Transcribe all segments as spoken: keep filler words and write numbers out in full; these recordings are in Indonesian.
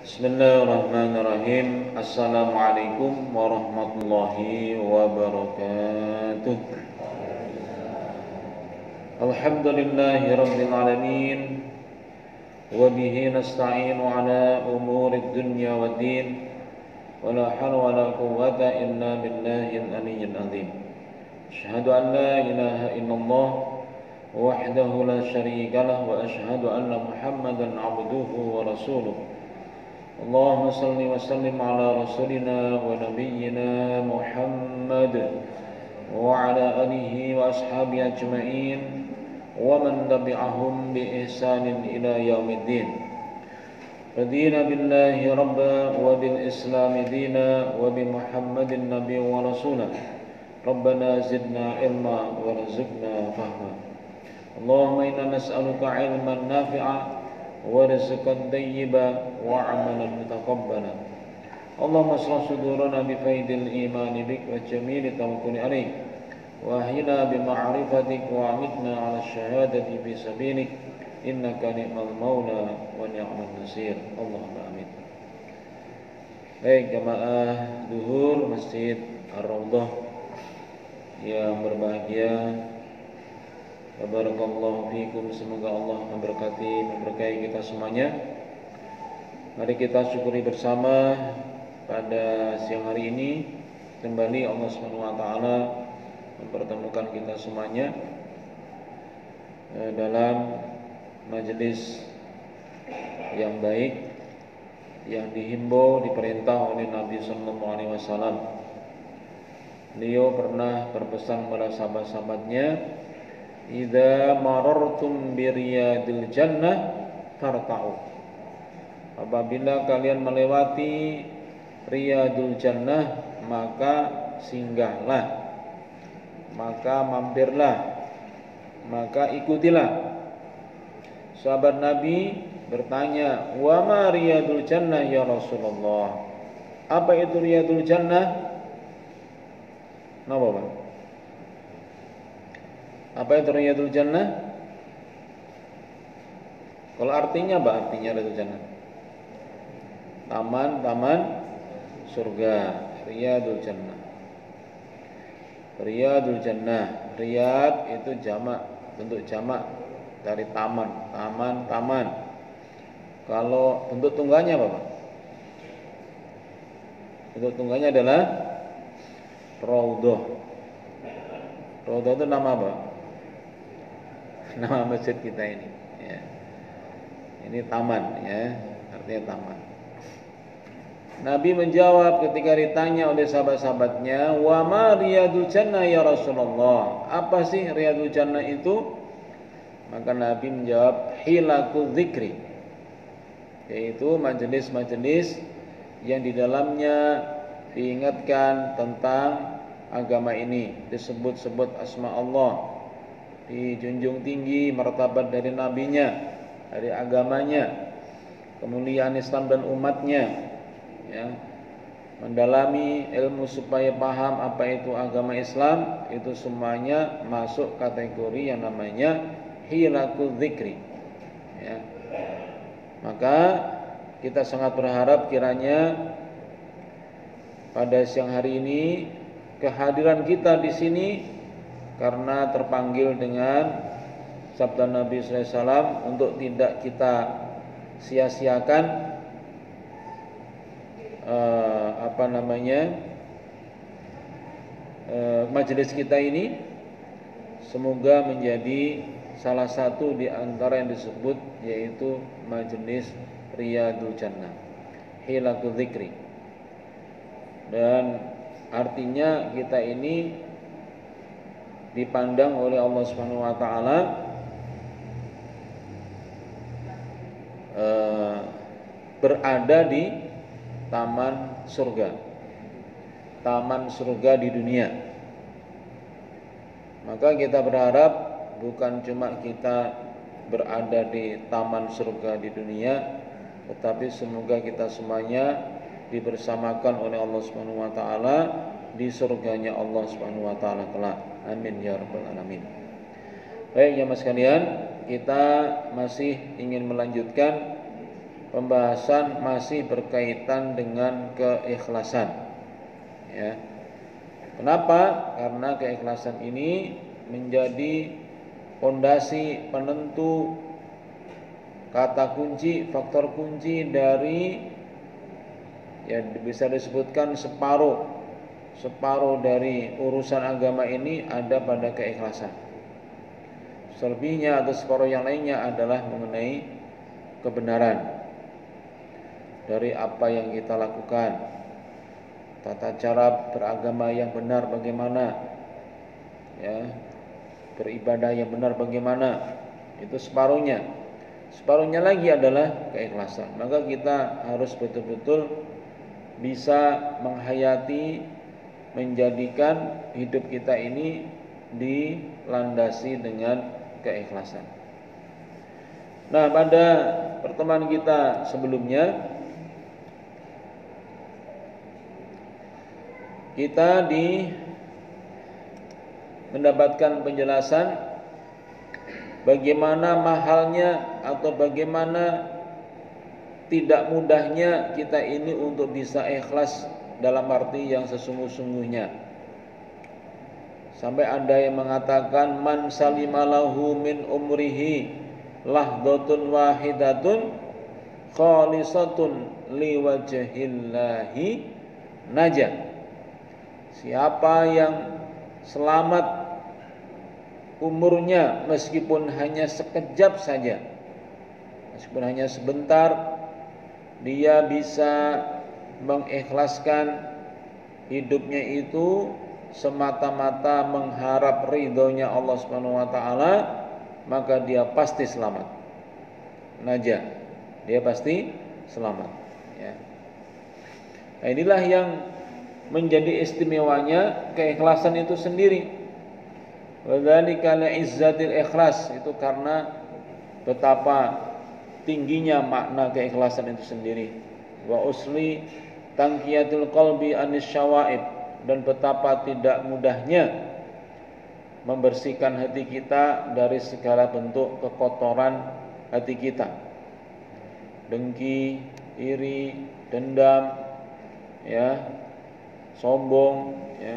Bismillahirrahmanirrahim. Assalamualaikum warahmatullahi wabarakatuh. Alhamdulillahi rabbil alamin. Wa bihi nasta'inu ala umuri dunya waddin. Wa la hawla wa la quwwata illa billahil aliyyil azim. Asyhadu an la ilaha illallah wahdahu la syarika lah wa asyhadu anna Muhammadan 'abduhu wa rasuluh. Allahumma salli wa sallim ala rasulina wa nabiyyina Muhammad wa ala alihi wa ashabihi ajma'in wa man tabi'ahum bi ihsanin ila yaumiddin. Radina billahi rabba wa bil islami dina wa bi Muhammadin nabiyya wa rasula. Rabbana zidna ilma warzuqna fahma. Allahumma inna nas'aluka ilman nafi'a wa rizqan thayyiban wa 'amalan mutaqabbala. Allahumma shrah sudurana bi faidil iman bik wa jamili tawakkuli alaik wa ahyina bi ma'rifatik wa amitna 'ala syahadati fi sabilik innaka ni'mal maula wa ni'mal nasir. Allahumma amin. Baik jamaah zuhur Masjid Ar-Raudhah yang berbahagia, barakallahu fikum, semoga Allah memberkati memberkahi kita semuanya. Mari kita syukuri bersama pada siang hari ini kembali Allah Subhanahu wa taala mempertemukan kita semuanya dalam majelis yang baik yang dihimbau, diperintah oleh Nabi sallallahu alaihi wasallam. Beliau pernah berpesan kepada sahabat-sahabatnya, idza marartum biriyadil jannah farta'u. Apabila kalian melewati riyadul jannah, maka singgahlah, maka mampirlah, maka ikutilah. Sahabat Nabi bertanya, wa ma riyadul jannah ya Rasulullah? Apa itu riyadul jannah? Napa, Pak? Apa itu riyadul jannah? Kalau artinya apa artinya riyadul jannah? Taman-taman surga, riyadul jannah. Riyadul jannah, riyad itu jamak, bentuk jamak dari taman, taman, taman. Kalau bentuk tunggalnya apa, Pak? Bentuk tunggalnya adalah raudhah. Raudhah itu nama apa? Nama masjid kita ini, ya. Ini taman, ya, artinya taman. Nabi menjawab ketika ditanya oleh sahabat-sahabatnya, wa ma riyadul jannah ya Rasulullah? Apa sih riyadul jannah itu? Maka Nabi menjawab, hilaku dzikri, yaitu majelis-majelis yang di dalamnya diingatkan tentang agama ini, disebut-sebut asma Allah, dijunjung tinggi martabat dari nabinya, dari agamanya, kemuliaan Islam dan umatnya, ya. Mendalami ilmu supaya paham apa itu agama Islam, itu semuanya masuk kategori yang namanya hilakul dzikri, ya. Maka kita sangat berharap kiranya pada siang hari ini kehadiran kita di sini karena terpanggil dengan sabda Nabi sallallahu alaihi wasallam untuk tidak kita sia-siakan uh, apa namanya uh, majelis kita ini. Semoga menjadi salah satu di antara yang disebut yaitu majelis riyadul jannah, hilakul dzikri. Dan artinya kita ini dipandang oleh Allah Subhanahu wa taala eh, berada di taman surga. Taman surga di dunia. Maka kita berharap bukan cuma kita berada di taman surga di dunia, tetapi semoga kita semuanya dibersamakan oleh Allah Subhanahu wa taala di surganya Allah Subhanahu wa taala kelak. Amin ya rabbal alamin. Baik jemaah sekalian, kita masih ingin melanjutkan pembahasan masih berkaitan dengan keikhlasan. Ya. Kenapa? Karena keikhlasan ini menjadi fondasi penentu, kata kunci, faktor kunci dari, ya bisa disebutkan separuh separuh dari urusan agama ini ada pada keikhlasan. Selebihnya atau separuh yang lainnya adalah mengenai kebenaran dari apa yang kita lakukan, tata cara beragama yang benar bagaimana, ya, beribadah yang benar bagaimana, itu separuhnya. Separuhnya lagi adalah keikhlasan. Maka kita harus betul-betul bisa menghayati, menjadikan hidup kita ini dilandasi dengan keikhlasan. Nah, pada pertemuan kita sebelumnya kita di mendapatkan penjelasan bagaimana mahalnya atau bagaimana tidak mudahnya kita ini untuk bisa ikhlas dalam arti yang sesungguh-sungguhnya. Sampai ada yang mengatakan man salimalahu min umrihi lahdhatun wahidatun khalisatun liwajhillahi najah. Siapa yang selamat umurnya meskipun hanya sekejap saja, meskipun hanya sebentar, dia bisa mengikhlaskan hidupnya itu semata-mata mengharap ridhonya Allah Subhanahu wa taala, maka dia pasti selamat. Najah, dia pasti selamat, ya. Nah, inilah yang menjadi istimewanya keikhlasan itu sendiri. Wadzalika li'izzatil ikhlas, itu karena betapa tingginya makna keikhlasan itu sendiri. Wa usli tangkiyatul qalbi anis syawaib, dan betapa tidak mudahnya membersihkan hati kita dari segala bentuk kekotoran hati kita. Dengki, iri, dendam, ya, sombong, ya,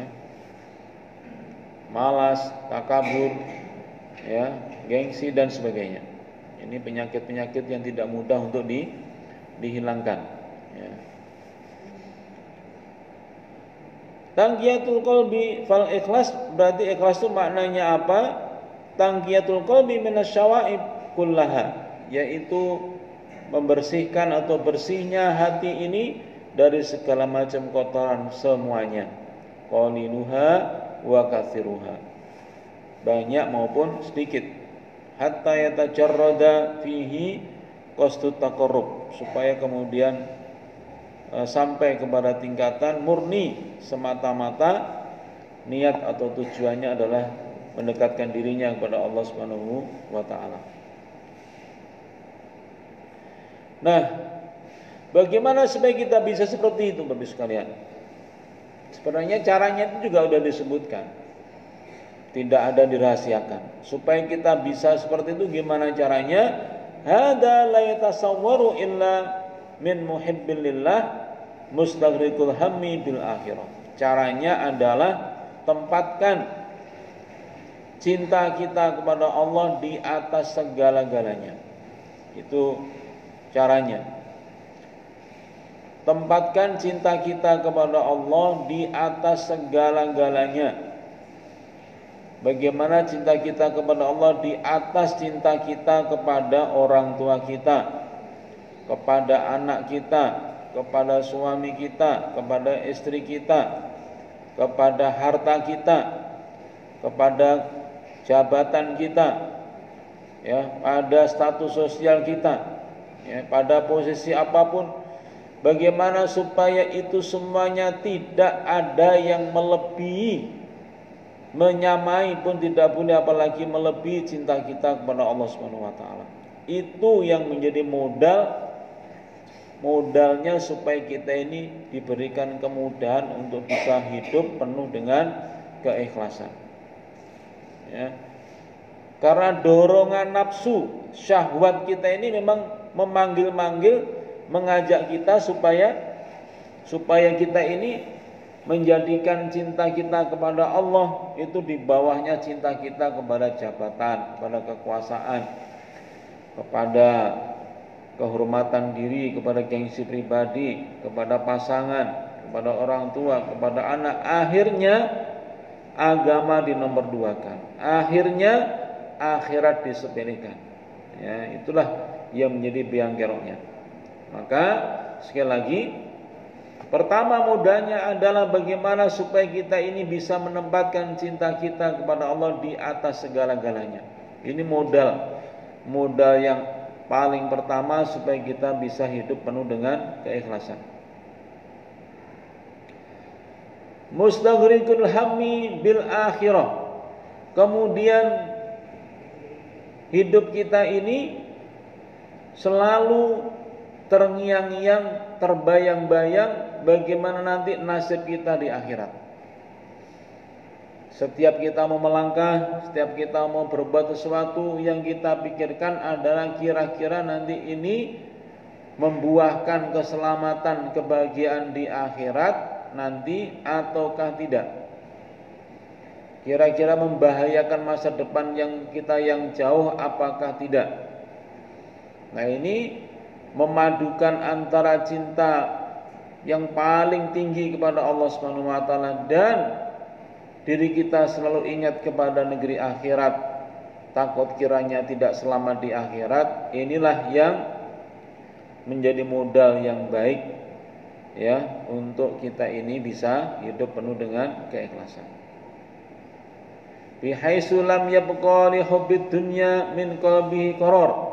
malas, takabur, ya, gengsi dan sebagainya. Ini penyakit-penyakit yang tidak mudah untuk di, dihilangkan, ya. Tangkiyatul qalbi fal ikhlas, berarti ikhlas itu maknanya apa? Tangkiyatul qalbi minasyawaib kullaha, yaitu membersihkan atau bersihnya hati ini dari segala macam kotoran semuanya. Qaliluha wa katsiruha, banyak maupun sedikit. Hatta yatajarrada fihi qasdut taqarrub, supaya kemudian e, sampai kepada tingkatan murni, semata-mata niat atau tujuannya adalah mendekatkan dirinya kepada Allah Subhanahu wa taala. Nah, bagaimana supaya kita bisa seperti itu, Bapak sekalian? Sebenarnya caranya itu juga sudah disebutkan, tidak ada dirahasiakan. Supaya kita bisa seperti itu, gimana caranya? Hada la yatasawwaru illa min muhibbil lillah mustaghriqul hammi bil akhirah. Caranya adalah tempatkan cinta kita kepada Allah di atas segala-galanya. Itu caranya. Tempatkan cinta kita kepada Allah di atas segala-galanya. Bagaimana cinta kita kepada Allah? Di atas cinta kita kepada orang tua kita, kepada anak kita, kepada suami kita, kepada istri kita, kepada harta kita, kepada jabatan kita, ya, pada status sosial kita, ya, pada posisi apapun. Bagaimana supaya itu semuanya tidak ada yang melebihi, menyamai pun tidak boleh, apalagi melebihi cinta kita kepada Allah Subhanahu wa taala. Itu yang menjadi modal modalnya supaya kita ini diberikan kemudahan untuk bisa hidup penuh dengan keikhlasan, ya. Karena dorongan nafsu, syahwat kita ini memang memanggil-manggil mengajak kita supaya supaya kita ini menjadikan cinta kita kepada Allah itu di bawahnya cinta kita kepada jabatan, kepada kekuasaan, kepada kehormatan diri, kepada gengsi pribadi, kepada pasangan, kepada orang tua, kepada anak. Akhirnya agama dinomorduakan, akhirnya akhirat disepelekan. Ya, itulah yang menjadi biang keroknya. Maka sekali lagi, pertama modalnya adalah bagaimana supaya kita ini bisa menempatkan cinta kita kepada Allah di atas segala-galanya. Ini modal, modal yang paling pertama supaya kita bisa hidup penuh dengan keikhlasan. Mustaghrikul hammi bil akhirah. Kemudian hidup kita ini selalu terngiang-ngiang, terbayang-bayang bagaimana nanti nasib kita di akhirat. Setiap kita mau melangkah, setiap kita mau berbuat sesuatu, yang kita pikirkan adalah kira-kira nanti ini membuahkan keselamatan, kebahagiaan di akhirat nanti ataukah tidak. Kira-kira membahayakan masa depan yang kita yang jauh apakah tidak. Nah, ini memadukan antara cinta yang paling tinggi kepada Allah Subhanahu wa taala dan diri kita selalu ingat kepada negeri akhirat, takut kiranya tidak selamat di akhirat. Inilah yang menjadi modal yang baik ya untuk kita ini bisa hidup penuh dengan keikhlasan. Bi haitsu lam yabqa li hubbid dunya min qalbihi qarar.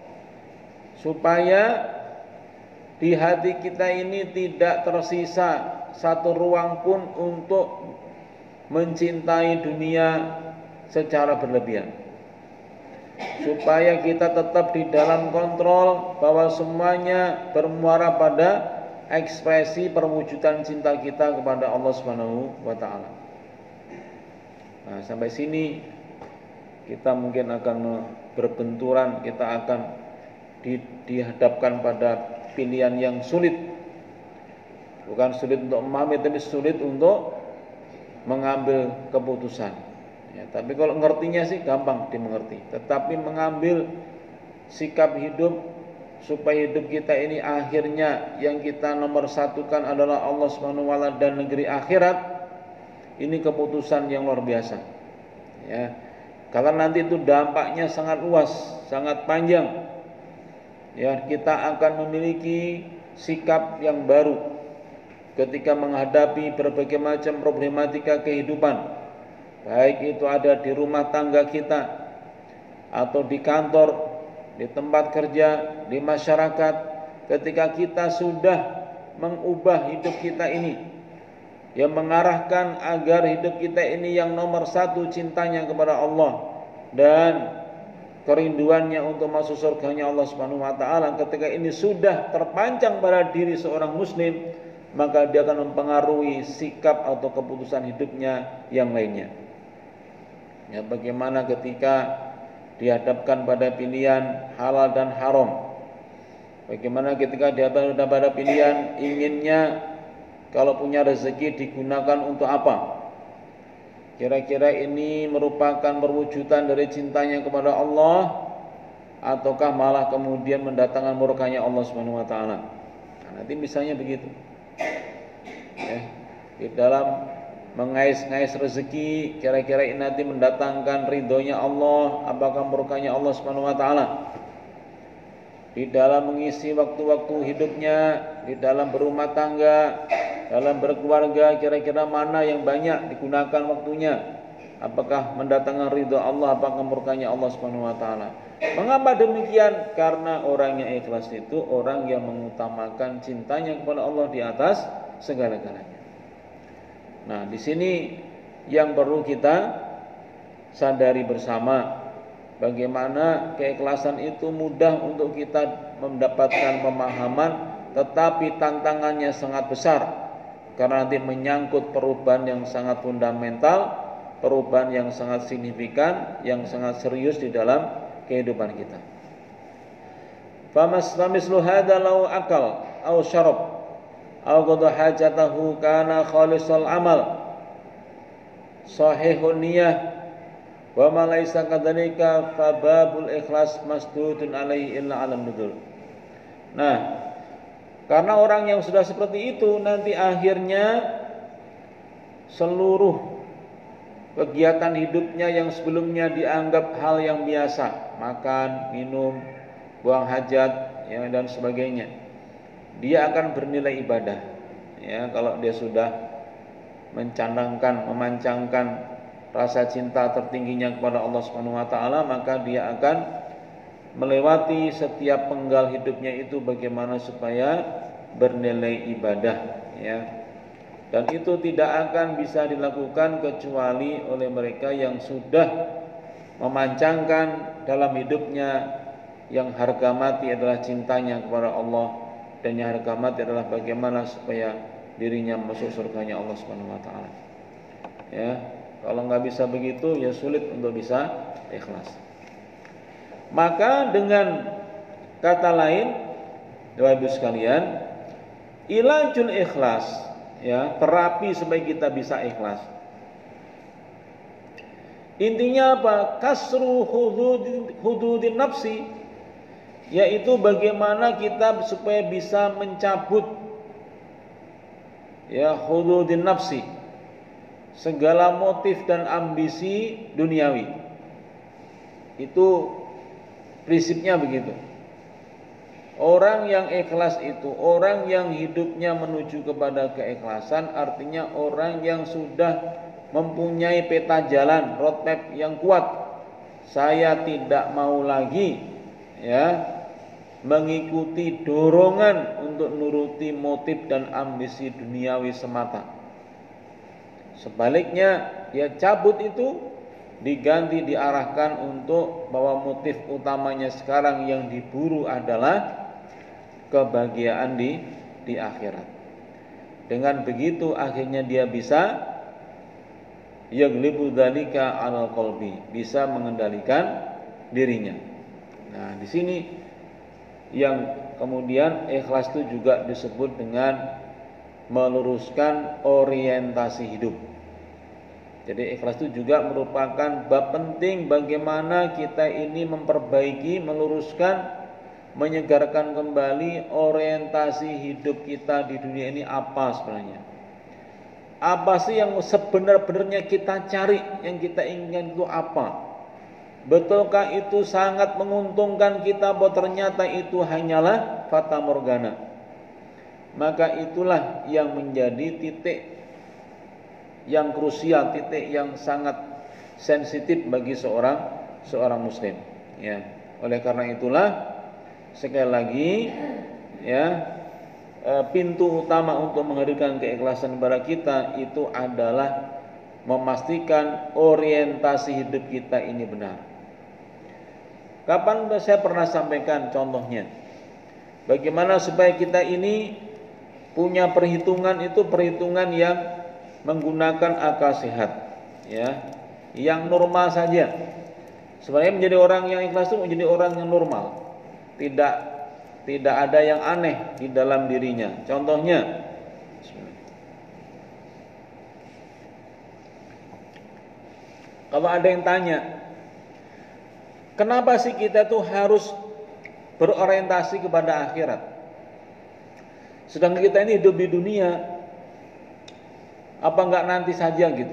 Supaya di hati kita ini tidak tersisa satu ruang pun untuk mencintai dunia secara berlebihan. Supaya kita tetap di dalam kontrol bahwa semuanya bermuara pada ekspresi perwujudan cinta kita kepada Allah Subhanahu wa taala. Nah, sampai sini kita mungkin akan berbenturan, kita akan di, dihadapkan pada pilihan yang sulit. Bukan sulit untuk memahami, tapi sulit untuk mengambil keputusan. Ya, tapi kalau ngertinya sih gampang dimengerti. Tetapi mengambil sikap hidup supaya hidup kita ini akhirnya yang kita nomor satukan adalah Allah Subhanahu wa taala dan negeri akhirat. Ini keputusan yang luar biasa. Ya, karena nanti itu dampaknya sangat luas, sangat panjang. Ya, kita akan memiliki sikap yang baru ketika menghadapi berbagai macam problematika kehidupan, baik itu ada di rumah tangga kita atau di kantor, di tempat kerja, di masyarakat. Ketika kita sudah mengubah hidup kita ini, yang mengarahkan agar hidup kita ini yang nomor satu cintanya kepada Allah dan kerinduannya untuk masuk surganya Allah Subhanahu wa taala, ketika ini sudah terpancang pada diri seorang muslim, maka dia akan mempengaruhi sikap atau keputusan hidupnya yang lainnya. Ya, bagaimana ketika dihadapkan pada pilihan halal dan haram? Bagaimana ketika dihadapkan pada pilihan inginnya kalau punya rezeki digunakan untuk apa? Kira-kira ini merupakan perwujudan dari cintanya kepada Allah ataukah malah kemudian mendatangkan murkanya Allah Subhanahu wa taala? Nah, nanti misalnya begitu. Ya, di dalam mengais-ngais rezeki, kira-kira ini nanti mendatangkan ridhonya Allah apakah murkanya Allah Subhanahu wa taala? Di dalam mengisi waktu-waktu hidupnya, di dalam berumah tangga, dalam berkeluarga, kira-kira mana yang banyak digunakan waktunya? Apakah mendatangkan ridho Allah, apakah murkanya Allah Subhanahu wa taala? Mengapa demikian? Karena orang yang ikhlas itu orang yang mengutamakan cintanya kepada Allah di atas segala-galanya. Nah, di sini yang perlu kita sadari bersama, bagaimana keikhlasan itu mudah untuk kita mendapatkan pemahaman, tetapi tantangannya sangat besar karena nanti menyangkut perubahan yang sangat fundamental, perubahan yang sangat signifikan, yang sangat serius di dalam kehidupan kita. Famas famislu hadza law akal aw syarab aw qada hajatahu kana khalisal amal sahihun niyah wa ma laisa kadzalika fa babul ikhlas masdudun alaihi illa alam nudul. Nah, karena orang yang sudah seperti itu nanti akhirnya seluruh kegiatan hidupnya yang sebelumnya dianggap hal yang biasa, makan, minum, buang hajat, ya, dan sebagainya, dia akan bernilai ibadah. Ya, kalau dia sudah mencandangkan, memancangkan rasa cinta tertingginya kepada Allah Subhanahu wa taala, maka dia akan melewati setiap penggal hidupnya itu bagaimana supaya bernilai ibadah, ya. Dan itu tidak akan bisa dilakukan kecuali oleh mereka yang sudah memancangkan dalam hidupnya yang harga mati adalah cintanya kepada Allah, dan yang harga mati adalah bagaimana supaya dirinya masuk surganya Allah Subhanahu wa taala. Ya, kalau nggak bisa begitu ya sulit untuk bisa ikhlas. Maka dengan kata lain, Bapak Ibu sekalian, ilajul ikhlas, ya, terapi supaya kita bisa ikhlas. Intinya apa? Kasru hudud hududin nafsi, yaitu bagaimana kita supaya bisa mencabut, ya, hududin nafsi, segala motif dan ambisi duniawi. Itu prinsipnya begitu. Orang yang ikhlas itu orang yang hidupnya menuju kepada keikhlasan, artinya orang yang sudah mempunyai peta jalan, roadmap yang kuat. Saya tidak mau lagi, ya, mengikuti dorongan untuk nuruti motif dan ambisi duniawi semata. Sebaliknya, dia cabut itu, diganti, diarahkan untuk bahwa motif utamanya sekarang yang diburu adalah kebahagiaan di di akhirat. Dengan begitu akhirnya dia bisa yaglibu dzalika 'alal qalbi, bisa mengendalikan dirinya. Nah, di sini yang kemudian ikhlas itu juga disebut dengan meluruskan orientasi hidup. Jadi ikhlas itu juga merupakan bab penting bagaimana kita ini memperbaiki, meluruskan, menyegarkan kembali orientasi hidup kita di dunia ini apa sebenarnya. Apa sih yang sebenar-benarnya kita cari, yang kita inginkan itu apa? Betulkah itu sangat menguntungkan kita bahwa ternyata itu hanyalah fata morgana? Maka itulah yang menjadi titik yang krusial, titik yang sangat sensitif bagi seorang seorang muslim, ya. Oleh karena itulah sekali lagi, ya, pintu utama untuk menghadirkan keikhlasan kepada kita itu adalah memastikan orientasi hidup kita ini benar. Kapan saya pernah sampaikan contohnya, bagaimana supaya kita ini punya perhitungan itu perhitungan yang menggunakan akal sehat, ya, yang normal saja. Sebenarnya menjadi orang yang ikhlas itu menjadi orang yang normal, tidak tidak ada yang aneh di dalam dirinya. Contohnya, kalau ada yang tanya, kenapa sih kita tuh harus berorientasi kepada akhirat, sedangkan kita ini hidup di dunia? Apa enggak nanti saja gitu?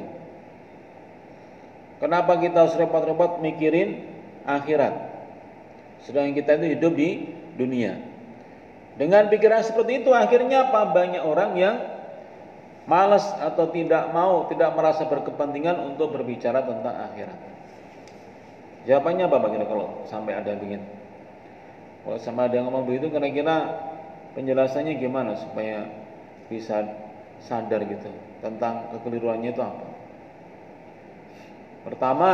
Kenapa kita harus repot-repot mikirin akhirat, sedangkan kita itu hidup di dunia? Dengan pikiran seperti itu akhirnya apa? Banyak orang yang malas atau tidak mau, tidak merasa berkepentingan untuk berbicara tentang akhirat. Jawabannya apa kira-kira kalau sampai ada yang begini? Kalau sama ada yang ngomong begitu, kira-kira penjelasannya gimana supaya bisa sadar gitu tentang kekeliruannya itu apa? Pertama,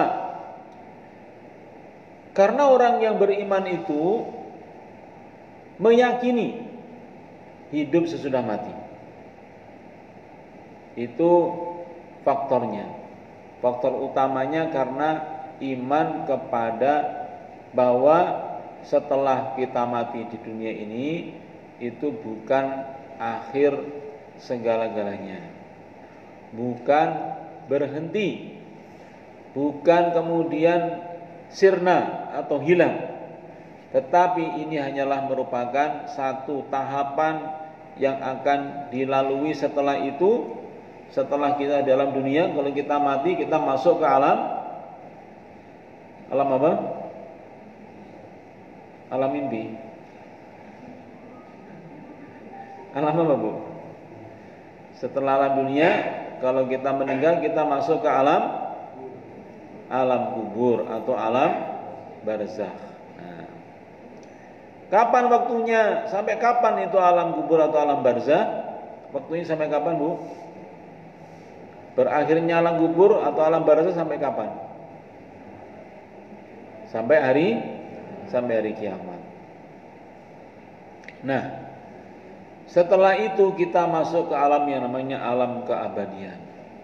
karena orang yang beriman itu meyakini hidup sesudah mati. Itu faktornya. Faktor utamanya karena iman kepada bahwa setelah kita mati di dunia ini itu bukan akhir segala-galanya, bukan berhenti, bukan kemudian sirna atau hilang, tetapi ini hanyalah merupakan satu tahapan yang akan dilalui setelah itu. Setelah kita dalam dunia, kalau kita mati, kita masuk ke alam alam apa? Alam mimpi. Alam apa, Bu? Setelah alam dunia, kalau kita meninggal, kita masuk ke alam alam kubur atau alam barzakh. Nah, kapan waktunya? Sampai kapan itu alam kubur atau alam barzakh? Waktunya sampai kapan, Bu? Berakhirnya alam kubur atau alam barzakh sampai kapan? Sampai hari sampai hari kiamat. Nah, setelah itu kita masuk ke alam yang namanya alam keabadian.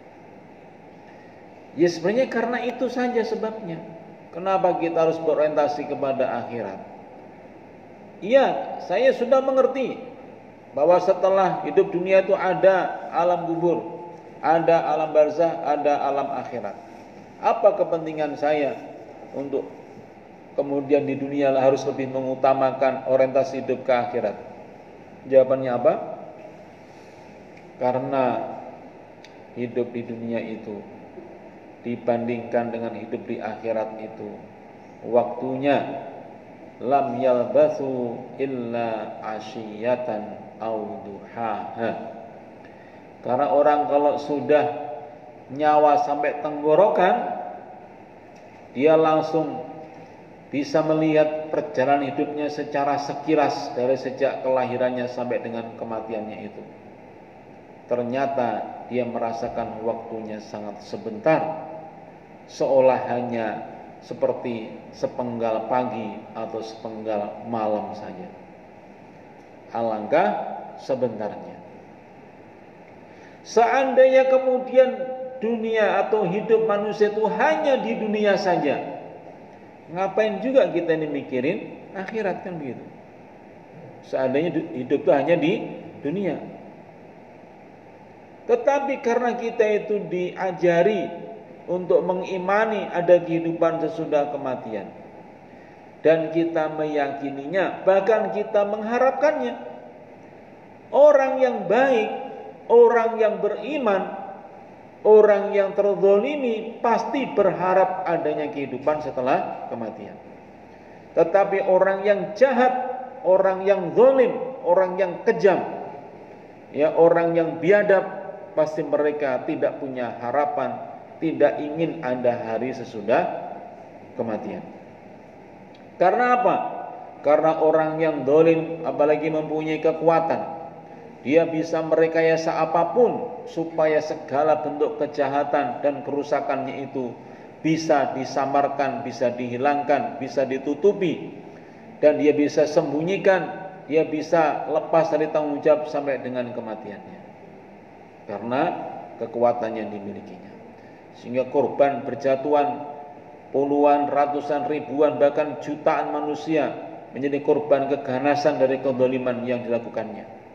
Ya sebenarnya karena itu saja sebabnya. Kenapa kita harus berorientasi kepada akhirat? Iya, saya sudah mengerti bahwa setelah hidup dunia itu ada alam kubur, ada alam barzakh, ada alam akhirat. Apa kepentingan saya untuk kemudian di dunia harus lebih mengutamakan orientasi hidup ke akhirat? Jawabannya apa? Karena hidup di dunia itu dibandingkan dengan hidup di akhirat itu waktunya lam yalbathu illa asyiyatan aw duhaha. Karena orang kalau sudah nyawa sampai tenggorokan, dia langsung bisa melihat perjalanan hidupnya secara sekilas dari sejak kelahirannya sampai dengan kematiannya itu. Ternyata dia merasakan waktunya sangat sebentar, seolah hanya seperti sepenggal pagi atau sepenggal malam saja. Alangkah sebentarnya. Seandainya kemudian dunia atau hidup manusia itu hanya di dunia saja, ngapain juga kita ini mikirin akhirat, kan begitu? Seandainya hidup itu hanya di dunia. Tetapi karena kita itu diajari untuk mengimani ada kehidupan sesudah kematian, dan kita meyakininya, bahkan kita mengharapkannya. Orang yang baik, orang yang beriman, orang yang terzalimi pasti berharap adanya kehidupan setelah kematian. Tetapi orang yang jahat, orang yang zalim, orang yang kejam, ya orang yang biadab, pasti mereka tidak punya harapan, tidak ingin ada hari sesudah kematian. Karena apa? Karena orang yang zalim apalagi mempunyai kekuatan, dia bisa merekayasa apapun supaya segala bentuk kejahatan dan kerusakannya itu bisa disamarkan, bisa dihilangkan, bisa ditutupi, dan dia bisa sembunyikan, dia bisa lepas dari tanggung jawab sampai dengan kematiannya, karena kekuatan yang dimilikinya. Sehingga korban berjatuhan puluhan, ratusan, ribuan, bahkan jutaan manusia menjadi korban keganasan dari kezaliman yang dilakukannya.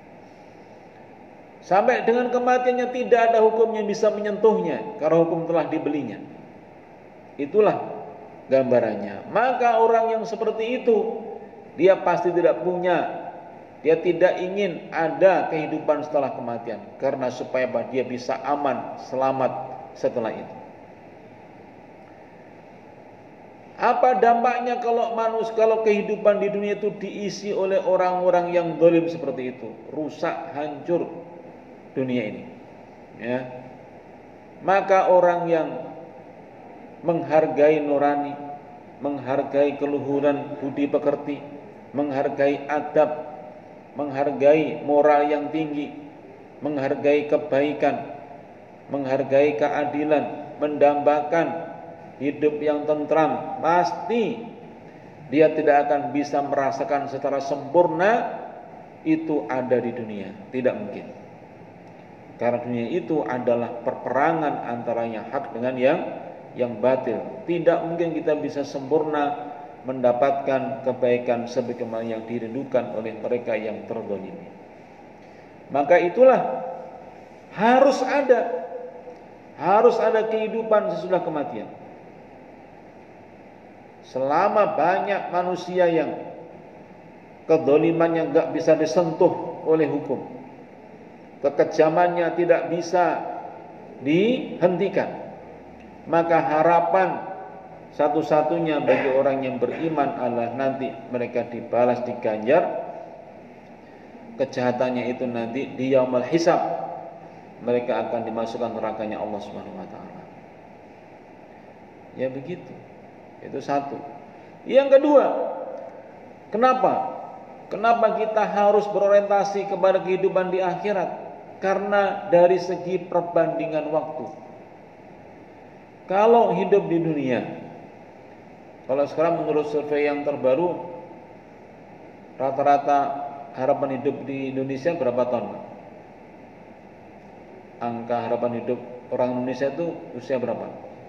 Sampai dengan kematiannya tidak ada hukum yang bisa menyentuhnya, karena hukum telah dibelinya. Itulah gambarannya. Maka orang yang seperti itu, dia pasti tidak punya, dia tidak ingin ada kehidupan setelah kematian, karena supaya dia bisa aman, selamat setelah itu. Apa dampaknya kalau manusia, kalau kehidupan di dunia itu diisi oleh orang-orang yang zalim seperti itu? Rusak, hancur dunia ini, ya. Maka orang yang menghargai nurani, menghargai keluhuran budi pekerti, menghargai adab, menghargai moral yang tinggi, menghargai kebaikan, menghargai keadilan, mendambakan hidup yang tentram, pasti dia tidak akan bisa merasakan secara sempurna itu ada di dunia. Tidak mungkin. Karena dunia itu adalah perperangan antara yang hak dengan yang yang batil. Tidak mungkin kita bisa sempurna mendapatkan kebaikan sebagaimana yang dirindukan oleh mereka yang terzalimi. Maka itulah harus ada harus ada kehidupan sesudah kematian. Selama banyak manusia yang kezalimannya enggak bisa disentuh oleh hukum, kekejamannya tidak bisa dihentikan, maka harapan satu-satunya bagi orang yang beriman adalah nanti mereka dibalas, diganjar kejahatannya itu nanti di yaumul hisab. Mereka akan dimasukkan nerakanya Allah Subhanahu wa taala. Ya begitu. Itu satu. Yang kedua, kenapa? Kenapa kita harus berorientasi kepada kehidupan di akhirat? Karena dari segi perbandingan waktu. Kalau hidup di dunia, kalau sekarang menurut survei yang terbaru, rata-rata harapan hidup di Indonesia berapa tahun, Pak? Angka harapan hidup orang Indonesia itu usia berapa?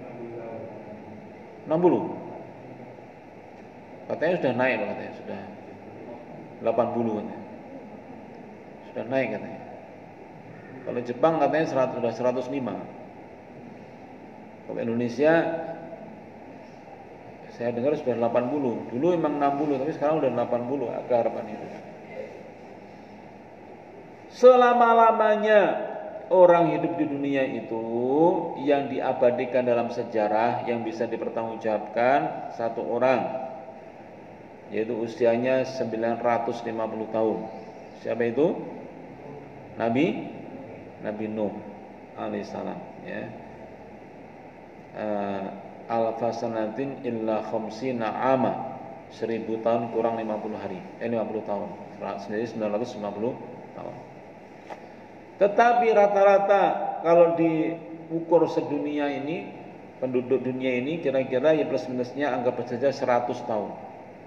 enam puluh. Katanya sudah naik, Pak, katanya sudah delapan puluh katanya. Sudah naik katanya. Kalau Jepang katanya seratus, sudah seratus lima. Kalau Indonesia saya dengar sudah delapan puluh. Dulu memang enam puluh, tapi sekarang sudah delapan puluh angka harapan hidup. Selama-lamanya orang hidup di dunia itu yang diabadikan dalam sejarah yang bisa dipertanggungjawabkan satu orang, yaitu usianya sembilan ratus lima puluh tahun. Siapa itu? Nabi Nabi Nuh alaihissalam, ya. Uh, Al-fasanatin illa khamsina ama, seribu tahun kurang lima puluh hari, eh lima puluh tahun, jadi sembilan ratus lima puluh tahun. Tetapi rata-rata kalau diukur sedunia ini, penduduk dunia ini kira-kira ya plus minusnya anggap saja seratus tahun.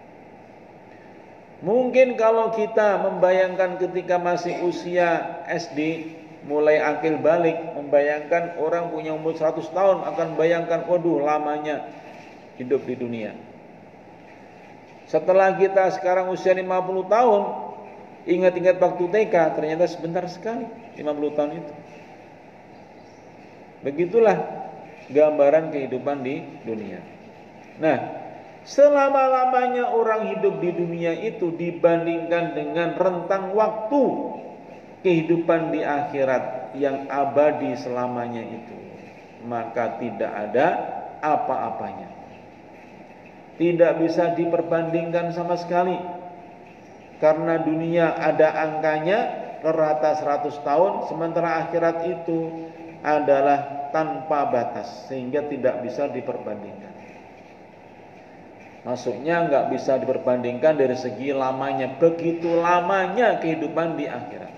Mungkin kalau kita membayangkan ketika masih usia S D, mulai akil balik, membayangkan orang punya umur seratus tahun, akan bayangkan, waduh lamanya hidup di dunia. Setelah kita sekarang usia lima puluh tahun, ingat-ingat waktu T K, ternyata sebentar sekali lima puluh tahun itu. Begitulah gambaran kehidupan di dunia. Nah, selama-lamanya orang hidup di dunia itu dibandingkan dengan rentang waktu kehidupan di akhirat yang abadi selamanya itu, maka tidak ada apa-apanya. Tidak bisa diperbandingkan sama sekali. Karena dunia ada angkanya rata seratus tahun, sementara akhirat itu adalah tanpa batas, sehingga tidak bisa diperbandingkan. Maksudnya nggak bisa diperbandingkan dari segi lamanya, begitu lamanya kehidupan di akhirat.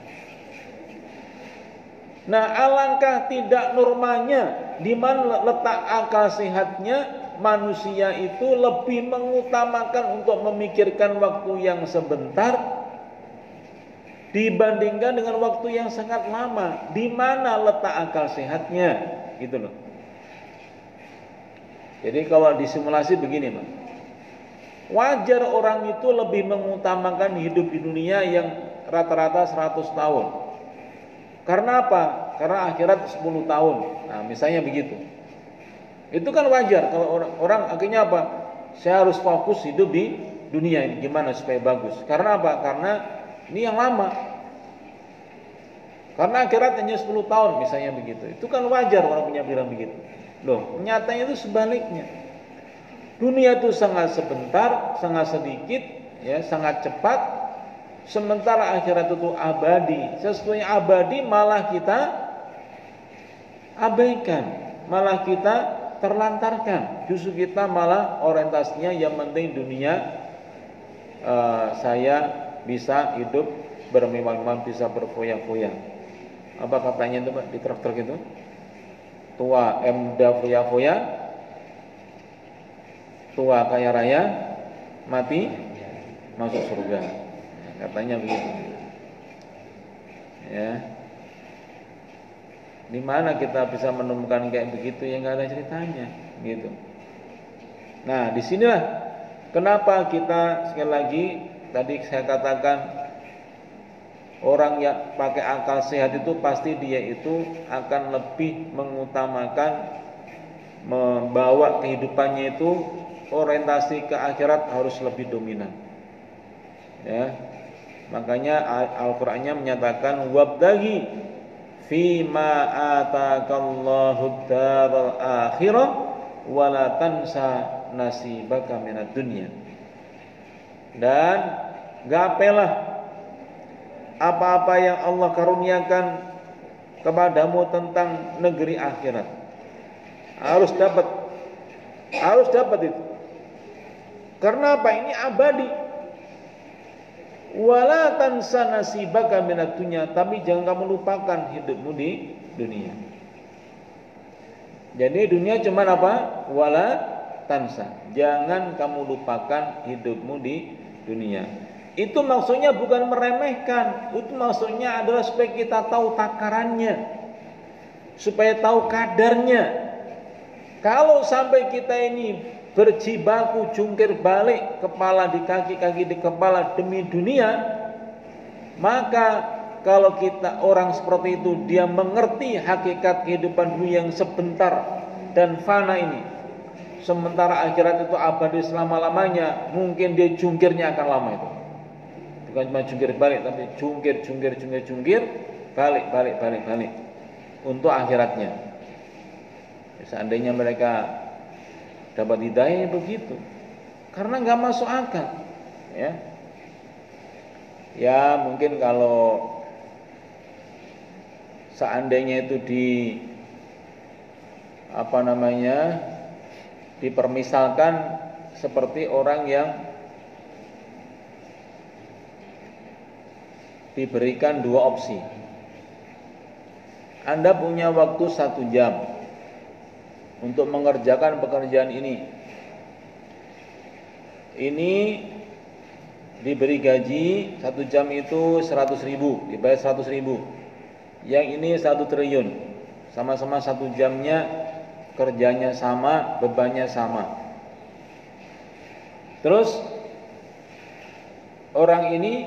Nah, alangkah tidak normalnya, di mana letak akal sehatnya manusia itu lebih mengutamakan untuk memikirkan waktu yang sebentar dibandingkan dengan waktu yang sangat lama. Di mana letak akal sehatnya, gitu loh. Jadi kalau disimulasi begini, Pak. Wajar orang itu lebih mengutamakan hidup di dunia yang rata-rata seratus tahun. Karena apa? Karena akhirat sepuluh tahun. Nah, misalnya begitu. Itu kan wajar kalau orang, orang akhirnya apa? Saya harus fokus hidup di dunia ini gimana supaya bagus. Karena apa? Karena ini yang lama. Karena akhirat hanya sepuluh tahun misalnya begitu. Itu kan wajar orang punya bilang begitu. Loh, nyatanya itu sebaliknya. Dunia itu sangat sebentar, sangat sedikit, ya, sangat cepat. Sementara akhirat itu abadi. Sesuatu yang abadi malah kita abaikan, malah kita terlantarkan. Justru kita malah orientasinya yang penting dunia, uh, saya bisa hidup bermewah-mewah, bisa berfoya-foya. Apa katanya itu, Pak, di truk-truk itu? Tua emda foya-foya, tua kaya raya, mati masuk surga. Katanya begitu. Ya. Di mana kita bisa menemukan kayak begitu yang nggak ada ceritanya, gitu. Nah, disinilah Kenapa kita, sekali lagi tadi saya katakan, orang yang pakai akal sehat itu pasti dia itu akan lebih mengutamakan membawa kehidupannya itu orientasi ke akhirat harus lebih dominan. Ya. Makanya Al-Qur'annya menyatakan wabdagi fima atakallahu daral akhirah wala tansa nasibaka minad dunya. Dan gapailah apa-apa yang Allah karuniakan kepadamu tentang negeri akhirat. Harus dapat, harus dapat itu. Karena apa? Ini abadi. Wala tansa nasibaka minad dunya, tapi jangan kamu lupakan hidupmu di dunia. Jadi dunia cuma apa? Wala tansa. Jangan kamu lupakan hidupmu di dunia. Itu maksudnya bukan meremehkan. Itu maksudnya adalah supaya kita tahu takarannya, supaya tahu kadarnya. Kalau sampai kita ini berjibaku jungkir balik, kepala di kaki, kaki di kepala demi dunia, maka kalau kita orang seperti itu, dia mengerti hakikat kehidupan dunia yang sebentar dan fana ini, sementara akhirat itu abadi selama-lamanya, mungkin dia jungkirnya akan lama itu. Bukan cuma jungkir balik, tapi jungkir, jungkir, jungkir, jungkir, balik, balik, balik, balik untuk akhiratnya. Seandainya mereka dapat hidayah begitu, karena nggak masuk akal, ya. Ya mungkin kalau seandainya itu di apa namanya dipermisalkan seperti orang yang diberikan dua opsi. Anda punya waktu satu jam untuk mengerjakan pekerjaan ini. Ini diberi gaji satu jam itu seratus ribu, dibayar seratus ribu. Yang ini satu triliun, sama-sama satu jamnya, kerjanya sama, bebannya sama. Terus orang ini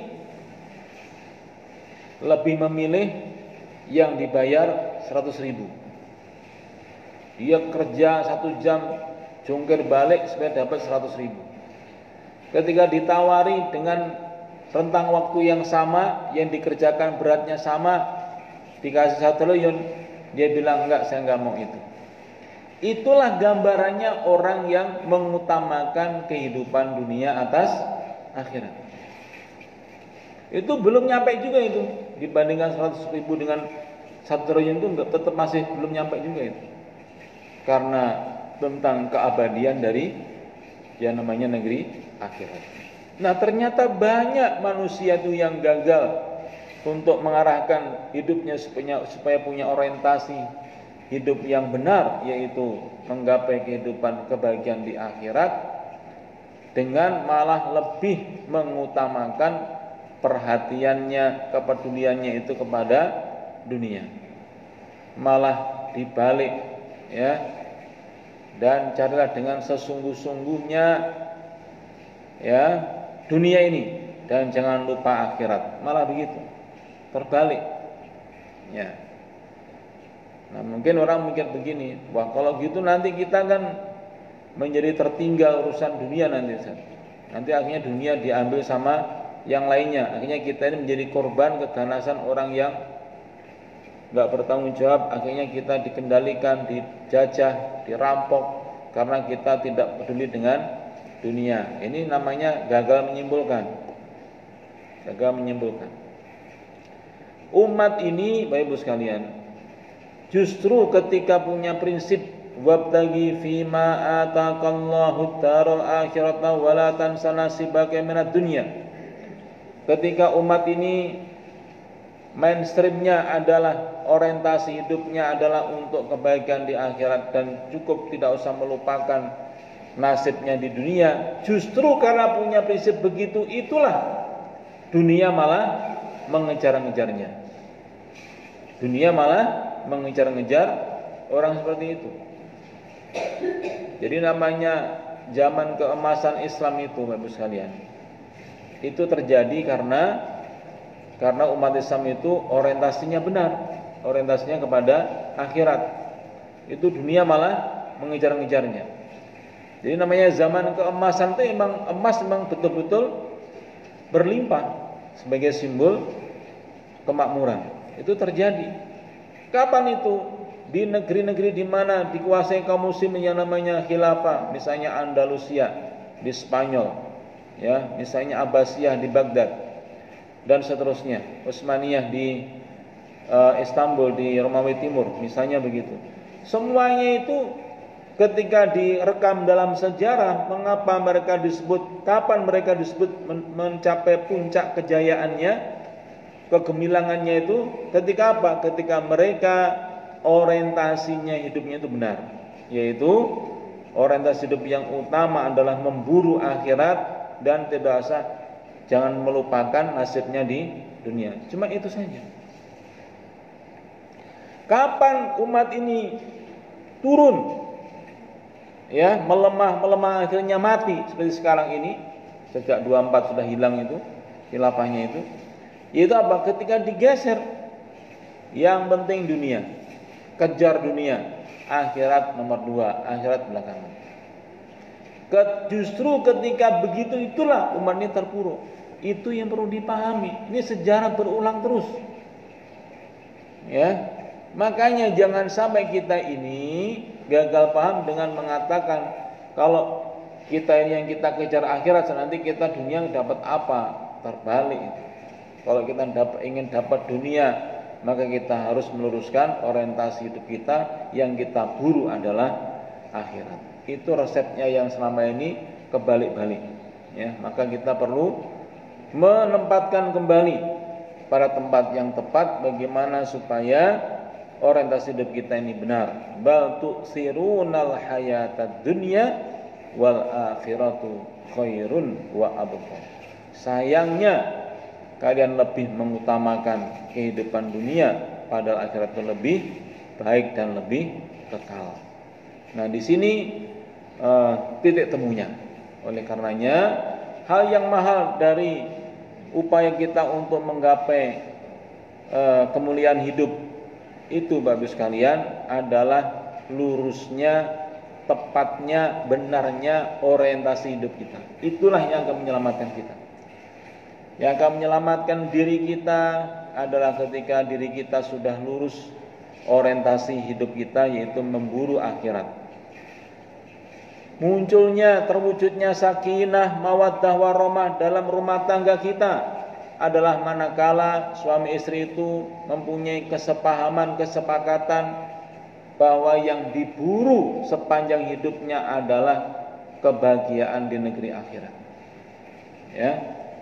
lebih memilih yang dibayar seratus ribu. Dia kerja satu jam jungkir balik supaya dapat seratus ribu. Ketika ditawari dengan rentang waktu yang sama, yang dikerjakan beratnya sama, dikasih satu triliun, dia bilang enggak, saya enggak mau itu. Itulah gambarannya orang yang mengutamakan kehidupan dunia atas akhirat. Itu belum nyampe juga itu. Dibandingkan seratus ribu dengan satu triliun itu tetap masih belum nyampe juga itu. Karena tentang keabadian dari yang namanya negeri akhirat. Nah ternyata banyak manusia itu yang gagal untuk mengarahkan hidupnya supaya, supaya punya orientasi hidup yang benar, yaitu menggapai kehidupan kebahagiaan di akhirat, dengan malah lebih mengutamakan perhatiannya, kepeduliannya itu kepada dunia. Malah dibalik, ya, dan carilah dengan sesungguh-sungguhnya ya dunia ini dan jangan lupa akhirat. Malah begitu, terbalik, ya. Nah mungkin orang mikir begini, wah kalau gitu nanti kita kan menjadi tertinggal urusan dunia nanti, nanti akhirnya dunia diambil sama yang lainnya. Akhirnya kita ini menjadi korban keganasan orang yang nggak bertanggung jawab. Akhirnya kita dikendalikan, dijajah, dirampok karena kita tidak peduli dengan dunia. Ini namanya gagal menyimpulkan. Gagal menyimpulkan. Umat ini, Bapak Ibu sekalian, justru ketika punya prinsip wabtagi fima ataqallahu daral akhirata wala tansa nasibaka minad dunya. Ketika umat ini mainstreamnya adalah orientasi hidupnya adalah untuk kebaikan di akhirat dan cukup tidak usah melupakan nasibnya di dunia, justru karena punya prinsip begitu, itulah dunia malah mengejar-ngejarnya. Dunia malah mengejar-ngejar orang seperti itu. Jadi namanya zaman keemasan Islam itu, Bapak sekalian, itu terjadi karena karena umat Islam itu orientasinya benar, orientasinya kepada akhirat. Itu dunia malah mengejar-ngejarnya. Jadi namanya zaman keemasan itu emang emas memang betul-betul berlimpah sebagai simbol kemakmuran. Itu terjadi. Kapan itu? Di negeri-negeri di mana dikuasai kaum muslim yang namanya khilafah, misalnya Andalusia di Spanyol, ya, misalnya Abbasiyah di Baghdad dan seterusnya, Utsmaniyah di uh, Istanbul, di Romawi Timur, misalnya begitu. Semuanya itu ketika direkam dalam sejarah, mengapa mereka disebut, kapan mereka disebut mencapai puncak kejayaannya, kegemilangannya itu ketika apa? Ketika mereka orientasinya hidupnya itu benar, yaitu orientasi hidup yang utama adalah memburu akhirat dan tidak usah, jangan melupakan nasibnya di dunia. Cuma itu saja. Kapan umat ini turun, ya, melemah melemah akhirnya mati seperti sekarang ini, sejak dua puluh empat sudah hilang itu khilafahnya itu. Yaitu apa? Ketika digeser, yang penting dunia, kejar dunia, akhirat nomor dua, akhirat belakangan. Justru ketika begitu itulah umat ini terpuruk. Itu yang perlu dipahami. Ini sejarah berulang terus, ya. Makanya jangan sampai kita ini gagal paham dengan mengatakan kalau kita ini yang kita kejar akhirat, nanti kita dunia dapat apa? Terbalik itu. Kalau kita dapat, ingin dapat dunia, maka kita harus meluruskan orientasi hidup kita, yang kita buru adalah akhirat. Itu resepnya yang selama ini kebalik-balik, ya. Maka kita perlu menempatkan kembali pada tempat yang tepat, bagaimana supaya orientasi hidup kita ini benar. Bal tu'sirunal hayatad dunya wal akhiratu khairun wa abqa. Sayangnya kalian lebih mengutamakan kehidupan dunia, padahal akhirat itu lebih baik dan lebih kekal. Nah, di sini uh, titik temunya. Oleh karenanya, hal yang mahal dari upaya kita untuk menggapai uh, kemuliaan hidup itu, Bapak sekalian, adalah lurusnya, tepatnya, benarnya orientasi hidup kita. Itulah yang akan menyelamatkan kita. Yang akan menyelamatkan diri kita adalah ketika diri kita sudah lurus orientasi hidup kita, yaitu memburu akhirat. Munculnya, terwujudnya sakinah, mawaddah, warahmah dalam rumah tangga kita adalah manakala suami istri itu mempunyai kesepahaman, kesepakatan bahwa yang diburu sepanjang hidupnya adalah kebahagiaan di negeri akhirat, ya.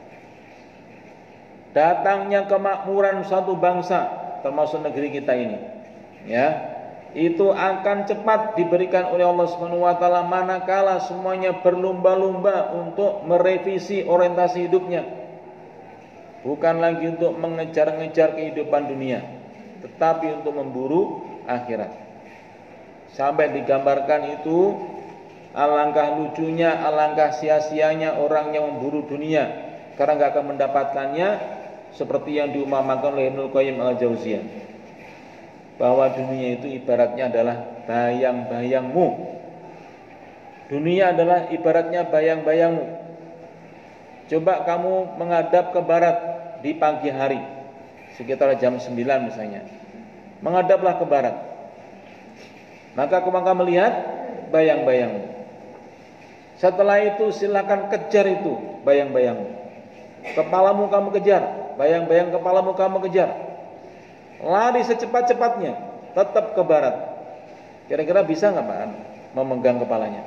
Datangnya kemakmuran suatu bangsa, termasuk negeri kita ini, ya, itu akan cepat diberikan oleh Allah Subhanahu wa taala manakala semuanya berlomba-lomba untuk merevisi orientasi hidupnya. Bukan lagi untuk mengejar-ngejar kehidupan dunia, tetapi untuk memburu akhirat. Sampai digambarkan itu, alangkah lucunya, alangkah sia-sianya orang yang memburu dunia karena gak akan mendapatkannya, seperti yang diumpamakan oleh Ibnu Qayyim al-Jauziyah, bahwa dunia itu ibaratnya adalah bayang-bayangmu. Dunia adalah ibaratnya bayang-bayangmu. Coba kamu menghadap ke barat di pagi hari, sekitar jam sembilan misalnya. Menghadaplah ke barat, maka kamu akan melihat bayang-bayangmu. Setelah itu silakan kejar itu bayang-bayangmu. Kepalamu kamu kejar, bayang-bayang kepalamu kamu kejar. Lari secepat-cepatnya, tetap ke barat. Kira-kira bisa nggak Pak memegang kepalanya?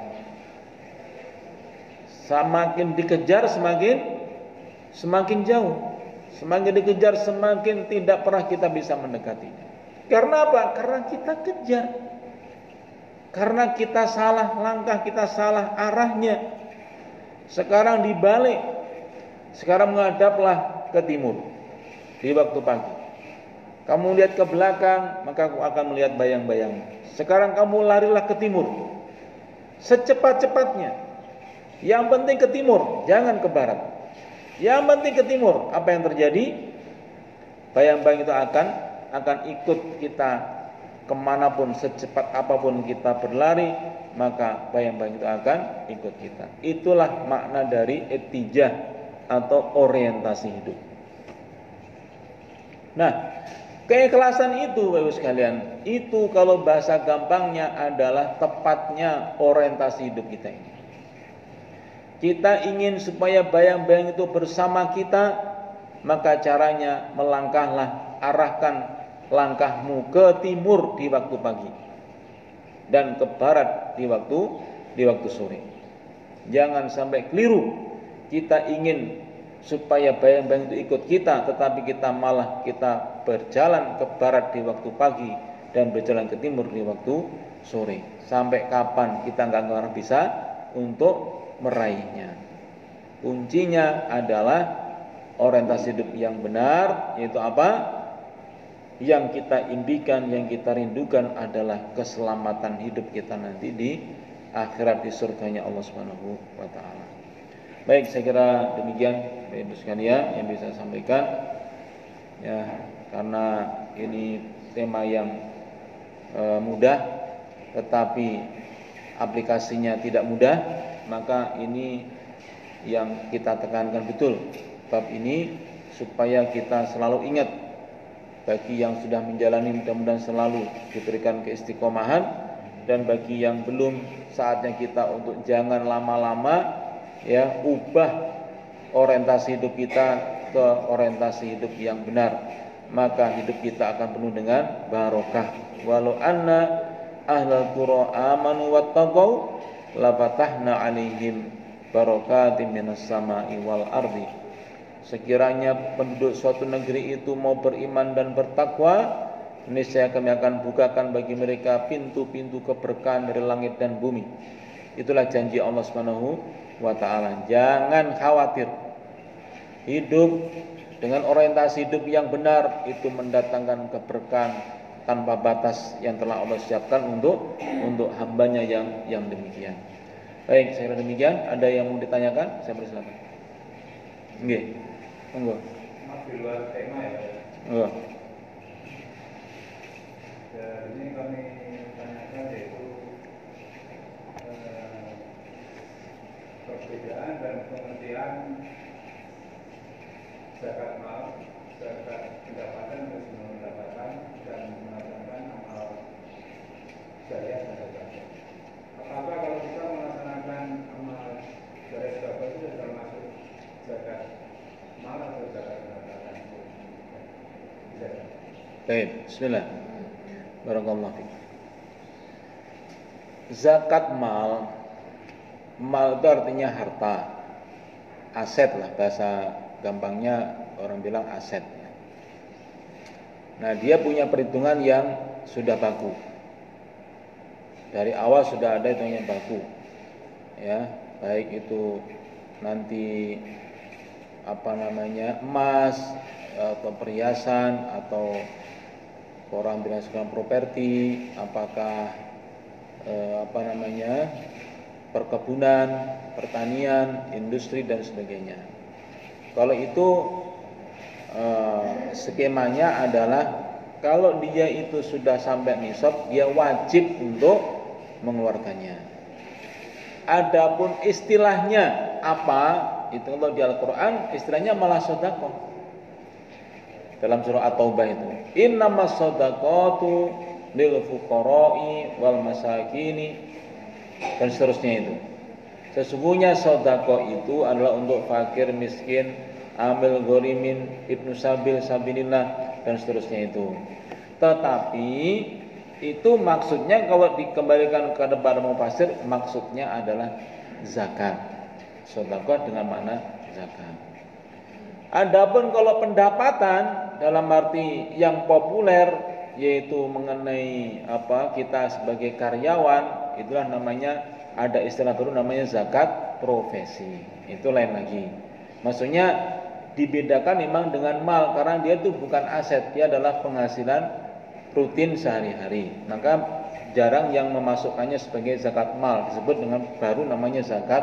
Semakin dikejar semakin semakin jauh. Semakin dikejar semakin tidak pernah kita bisa mendekatinya. Karena apa? Karena kita kejar. Karena kita salah langkah, kita salah arahnya. Sekarang dibalik. Sekarang menghadaplah ke timur di waktu pagi. Kamu lihat ke belakang, maka aku akan melihat bayang-bayang. Sekarang kamu larilah ke timur secepat-cepatnya. Yang penting ke timur, jangan ke barat. Yang penting ke timur. Apa yang terjadi? Bayang-bayang itu akan akan ikut kita kemanapun, secepat apapun kita berlari, maka bayang-bayang itu akan ikut kita. Itulah makna dari ittijah atau orientasi hidup. Nah, keikhlasan itu Bapak sekalian, itu kalau bahasa gampangnya adalah tepatnya orientasi hidup kita ini. Kita ingin supaya bayang-bayang itu bersama kita, maka caranya melangkahlah, arahkan langkahmu ke timur di waktu pagi dan ke barat di waktu di waktu sore. Jangan sampai keliru. Kita ingin supaya bayang-bayang itu ikut kita, tetapi kita malah kita berjalan ke barat di waktu pagi dan berjalan ke timur di waktu sore. Sampai kapan kita nggak akan bisa untuk meraihnya? Kuncinya adalah orientasi hidup yang benar, yaitu apa? Yang kita impikan, yang kita rindukan adalah keselamatan hidup kita nanti di akhirat, di surganya Allah Subhanahu wa taala. Baik, saya kira demikian Bapak Ibu sekalian yang bisa saya sampaikan. Ya, karena ini tema yang e, mudah tetapi aplikasinya tidak mudah, maka ini yang kita tekankan betul bab ini supaya kita selalu ingat. Bagi yang sudah menjalani mudah-mudahan selalu diberikan keistiqomahan, dan bagi yang belum saatnya kita untuk jangan lama-lama ya ubah orientasi hidup kita ke orientasi hidup yang benar, maka hidup kita akan penuh dengan barokah. Walau anna ahlal qura amanu wattaqau lafatahna alaihim barakatim minas sama'i wal ardi. Sekiranya penduduk suatu negeri itu mau beriman dan bertakwa, niscaya kami akan bukakan bagi mereka pintu-pintu keberkahan dari langit dan bumi. Itulah janji Allah Subhanahu wa taala. Jangan khawatir. Hidup dengan orientasi hidup yang benar itu mendatangkan keberkahan tanpa batas yang telah Allah siapkan untuk untuk hambanya yang yang demikian. Baik, saya kira demikian. Ada yang mau ditanyakan? Saya persilakan. Nggih. Monggo. Mas di luar tema ya. Monggo. Dan ini kami tanyakan yaitu eh, perbedaan dan pengertian zakat mal, zakat pendapatan dan pendapatan, dan melaksanakan amal jariah dan zakat. Apakah kalau kita melaksanakan amal jariah zakat itu termasuk zakat mal atau zakat pendapatan? Baik, bismillah. Barakallahu fiik. Zakat mal, mal itu artinya harta, aset lah, bahasa gampangnya orang bilang aset. Nah, dia punya perhitungan yang sudah baku. Dari awal sudah ada hitungan yang baku. Ya, baik itu nanti apa namanya emas atau perhiasan atau orang bilang sekarang properti, apakah eh, apa namanya perkebunan, pertanian, industri dan sebagainya. Kalau itu eh, skemanya adalah kalau dia itu sudah sampai nisab, dia wajib untuk mengeluarkannya. Adapun istilahnya apa? Itu kalau di Al-Qur'an istilahnya malah sedekah. Dalam surah At-Taubah itu, innamas shadaqatu lil fuqara'i wal masakini, dan seterusnya itu. Sesungguhnya sedekah itu adalah untuk fakir, miskin, amil ghorimin, ibnu sabil, sabilillah dan seterusnya itu. Tetapi itu maksudnya kalau dikembalikan kepada mufassir, maksudnya adalah zakat. Sedekah dengan makna zakat. Adapun kalau pendapatan dalam arti yang populer, yaitu mengenai apa kita sebagai karyawan, itulah namanya, ada istilah baru namanya zakat profesi. Itu lain lagi. Maksudnya dibedakan memang dengan mal, karena dia itu bukan aset, dia adalah penghasilan rutin sehari-hari. Maka jarang yang memasukkannya sebagai zakat mal, disebut dengan baru namanya zakat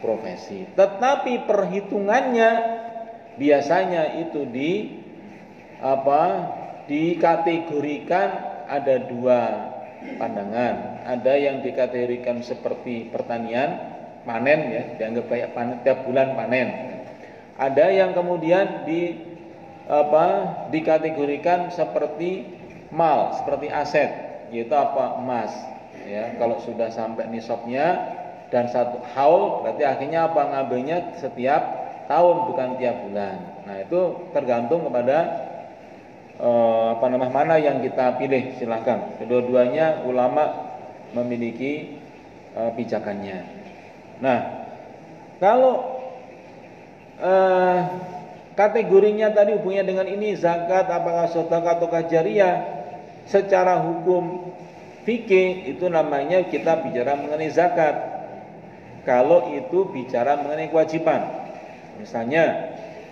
profesi. Tetapi perhitungannya biasanya itu di apa dikategorikan ada dua pandangan. Ada yang dikategorikan seperti pertanian, panen ya, dianggap kayak panen, tiap bulan panen. Ada yang kemudian di apa dikategorikan seperti mal, seperti aset, yaitu apa emas. Ya, kalau sudah sampai nisabnya dan satu haul, berarti akhirnya apa ngambilnya setiap tahun bukan tiap bulan. Nah itu tergantung kepada eh, apa namanya mana yang kita pilih, silahkan. Kedua-duanya ulama memiliki eh, pijakannya. Nah kalau eh, kategorinya tadi hubungannya dengan ini zakat apakah sedekah ataukah jariyah, secara hukum fikih itu namanya kita bicara mengenai zakat. Kalau itu bicara mengenai kewajiban, misalnya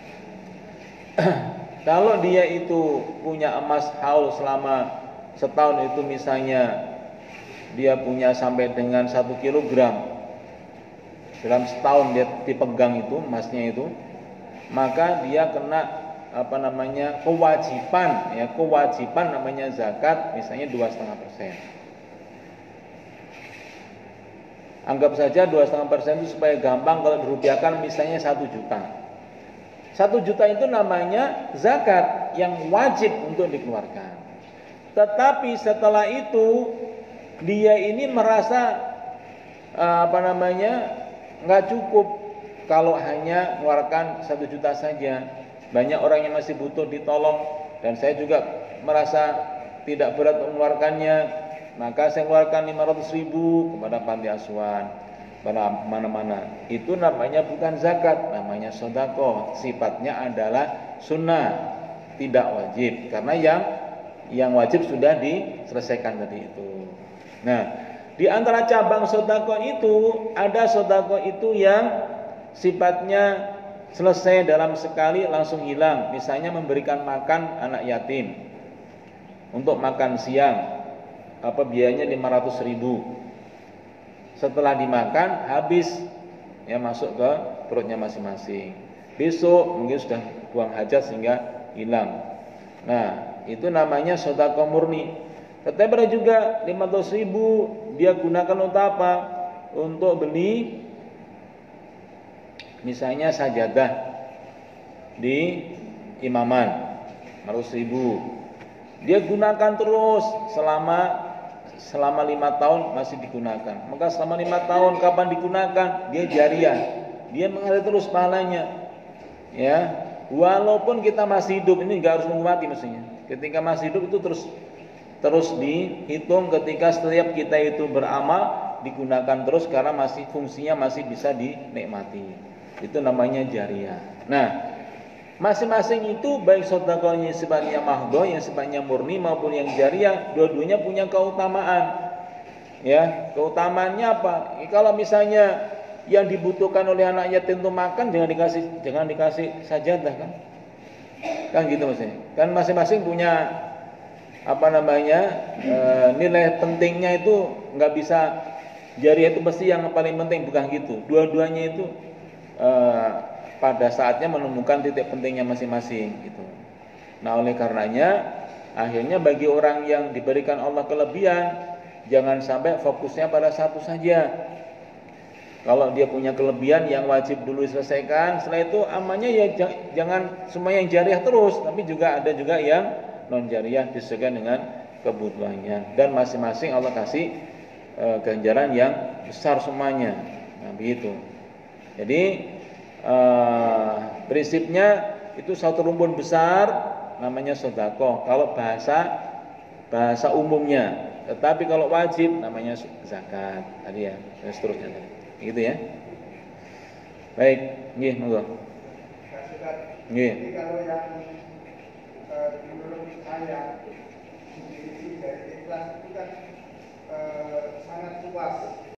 kalau dia itu punya emas haul selama setahun itu, misalnya dia punya sampai dengan satu kilogram dalam setahun dia dipegang itu emasnya itu, maka dia kena apa namanya kewajiban ya kewajiban namanya zakat misalnya dua setengah persen. Anggap saja dua setengah persen itu supaya gampang kalau dirupiahkan misalnya satu juta. Satu juta itu namanya zakat yang wajib untuk dikeluarkan. Tetapi setelah itu dia ini merasa apa namanya nggak cukup kalau hanya mengeluarkan satu juta saja. Banyak orang yang masih butuh ditolong dan saya juga merasa tidak berat mengeluarkannya. Maka saya keluarkan lima ratus ribu kepada panti asuhan, pada mana-mana. Itu namanya bukan zakat, namanya sedekah. Sifatnya adalah sunnah, tidak wajib. Karena yang yang wajib sudah diselesaikan tadi itu. Nah, di antara cabang sedekah itu ada sedekah itu yang sifatnya selesai dalam sekali langsung hilang. Misalnya memberikan makan anak yatim untuk makan siang, apa biayanya lima ratus ribu. Setelah dimakan habis ya masuk ke perutnya masing-masing. Besok mungkin sudah buang hajat sehingga hilang. Nah itu namanya sedekah murni. Tetapi ada juga lima ratus ribu dia gunakan untuk apa? Untuk beli misalnya sajadah di imaman lima ratus ribu. Dia gunakan terus selama selama lima tahun masih digunakan. Maka selama lima tahun kapan digunakan? Dia jariyah. Dia mengalir terus pahalanya. Ya, walaupun kita masih hidup, ini enggak harus nunggu mati mestinya. Ketika masih hidup itu terus terus dihitung ketika setiap kita itu beramal digunakan terus karena masih fungsinya masih bisa dinikmati. Itu namanya jariyah. Nah, masing-masing itu baik sedekahnya sifatnya mahdhah, yang sifatnya murni maupun yang jariyah, dua-duanya punya keutamaan. Ya, keutamaannya apa? Ya, kalau misalnya yang dibutuhkan oleh anak yatim untuk makan jangan dikasih jangan dikasih sajadah kan? Kan gitu maksudnya. Kan masing-masing punya apa namanya? E, nilai pentingnya itu nggak bisa jariyah itu pasti yang paling penting, bukan gitu. Dua-duanya itu e, pada saatnya menemukan titik pentingnya masing-masing gitu. Nah oleh karenanya akhirnya bagi orang yang diberikan Allah kelebihan, jangan sampai fokusnya pada satu saja. Kalau dia punya kelebihan yang wajib dulu diselesaikan, setelah itu amannya ya jangan semua yang jariyah terus, tapi juga ada juga yang non jariyah disesuaikan dengan kebutuhannya. Dan masing-masing Allah kasih e, ganjaran yang besar semuanya. Nah begitu. Jadi Uh, prinsipnya itu satu rumpun besar namanya sedekah kalau bahasa bahasa umumnya. Tetapi kalau wajib namanya zakat tadi ya, dan seterusnya tadi. Gitu ya. Baik, nggih monggo. Nggih. Jadi kalau yang uh, menurut saya definisi dari ikhlas itu kan uh, sangat luas.